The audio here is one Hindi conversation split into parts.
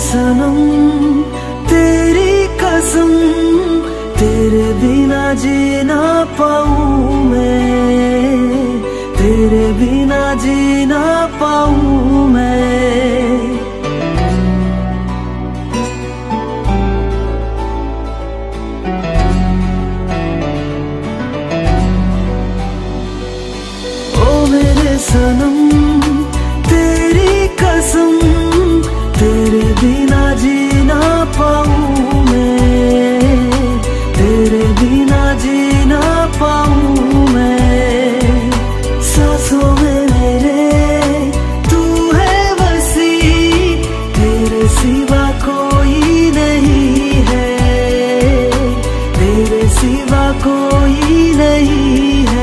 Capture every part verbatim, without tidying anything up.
सनम तेरी कसम, तेरे बिना जी ना पाऊं मैं, तेरे बिना जी ना पाऊं मैं। ओ मेरे सनम तेरी कसम, तेरे बिना जी ना पाऊं मैं, तेरे बिना जी ना पाऊं मैं। सांसों में मेरे तू है बसी, तेरे सिवा कोई नहीं है, तेरे सिवा कोई नहीं है।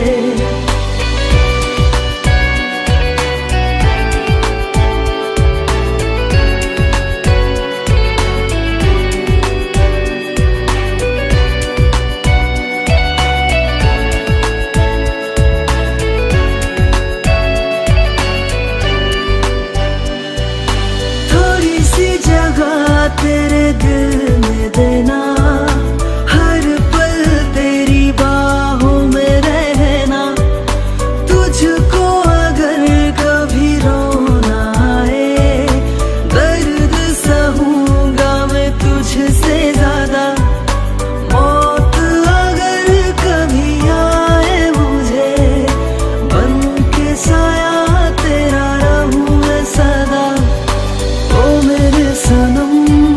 तेरे दिल में देना, हर पल तेरी बाहों में रहना। तुझको अगर कभी रोना आए, दर्द सहूंगा मैं तुझसे ज्यादा। मौत अगर कभी आए मुझे, बन के साया तेरा रहूं मैं सदा। ओ मेरे सनम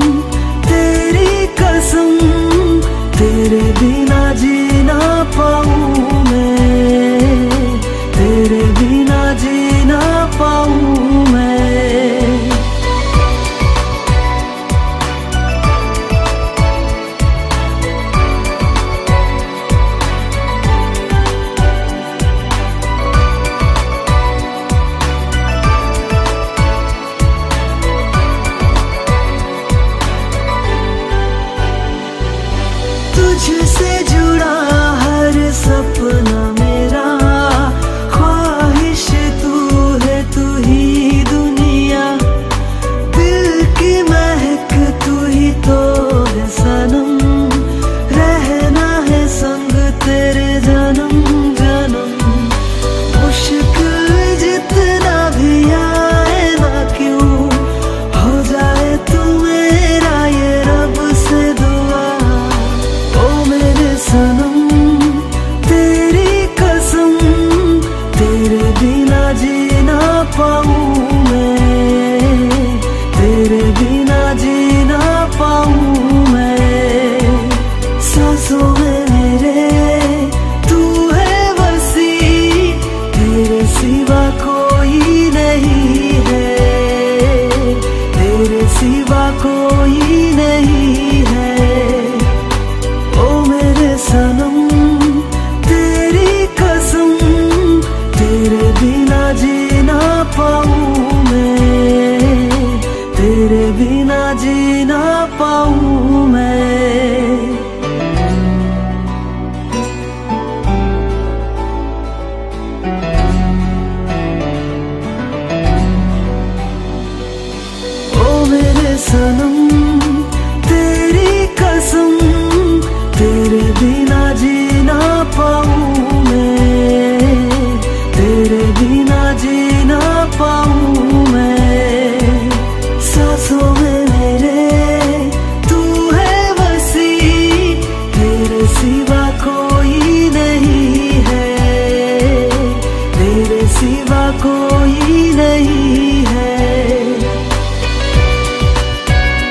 तेरे बिना जी ना पाऊं मैं, तेरे बिना जी ना पाऊं मैं। तुझसे जुड़ा हर सपना मेरा, ख्वाहिश तू है तू ही दुनिया। दिल की महक तू ही तो है सनम, रहना है संग तेरे जन्म जन्म। मुश्किल जितना भी आए ना क्यों, हो जाए तू मेरा ये रब से दुआ। सनम तेरी कसम, तेरे बिना जी ना पाऊं मैं, तेरे बिना जी ना पाऊं मैं। सांसों में मेरे तू है बसी, तेरे सिवा कोई नहीं है, तेरे सिवा कोई नहीं है। सनम तेरी कसम, तेरे बिना जी ना पाऊं मैं, तेरे बिना जी ना पाऊं मैं। ओ मेरे सनम तेरी कसम, तेरे बिना जी ना पाऊं मैं, तेरे बिना जी ना पाऊं मैं। सांसों में मेरे तू है बसी, तेरे सिवा कोई नहीं है, तेरे सिवा कोई नहीं है।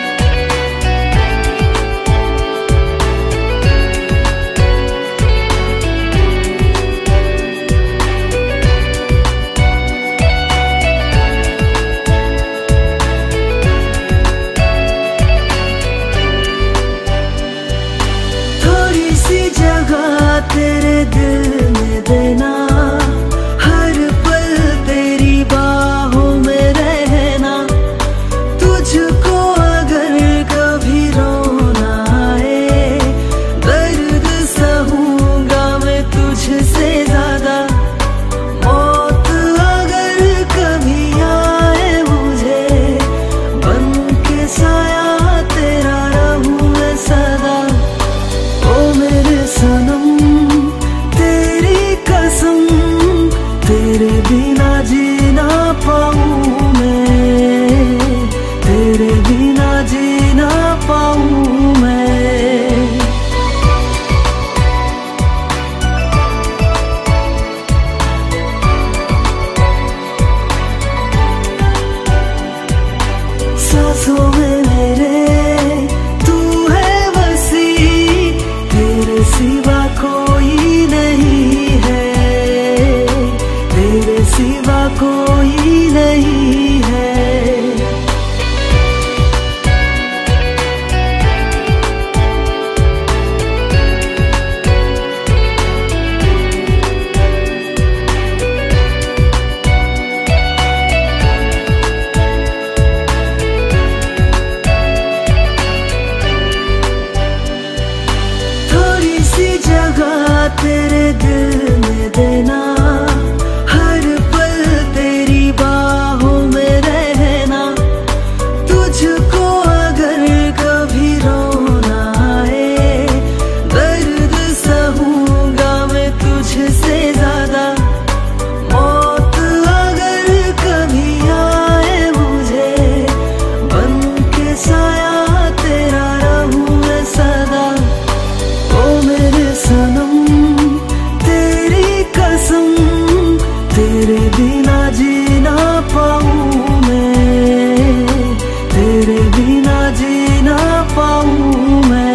तेरे बिना जी ना पाऊं मैं, तेरे बिना जी ना पाऊं मैं।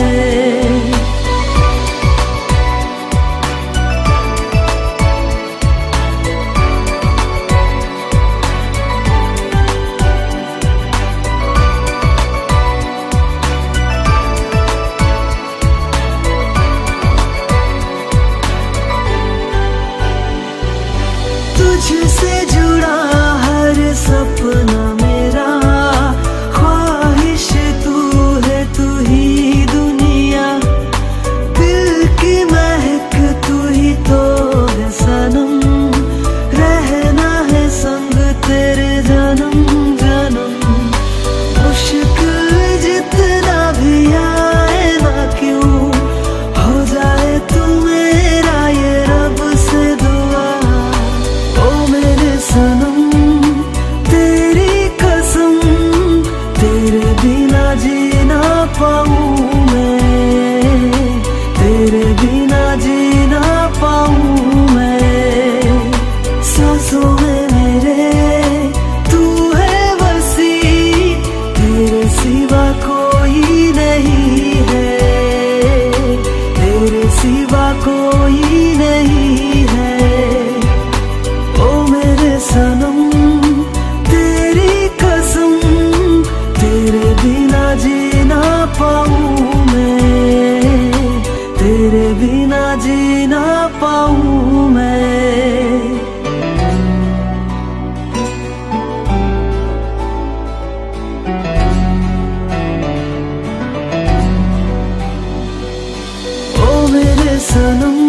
तुझसे जुड़ा हर सपना मेरा, ख्वाहिश तू है, तू ही दुनिया। दिल की महक तू ही तो है सनम, रहना है संग तेरे जन्म जन्म। मुश्किल जितना भी आए ना क्यों, हो जाए तू मेरा ये रब से दुआ। सनम तेरी कसम, तेरे बिना जी ना पाऊं मैं, तेरे बिना जी ना पाऊं मैं। सांसों में मेरे तू है बसी, तेरे सिवा कोई नहीं है, तेरे सिवा कोई नहीं है। सनम तेरी कसम, तेरे बिना जी ना पाऊं मैं, तेरे बिना जी ना पाऊं मैं। ओ मेरे सनम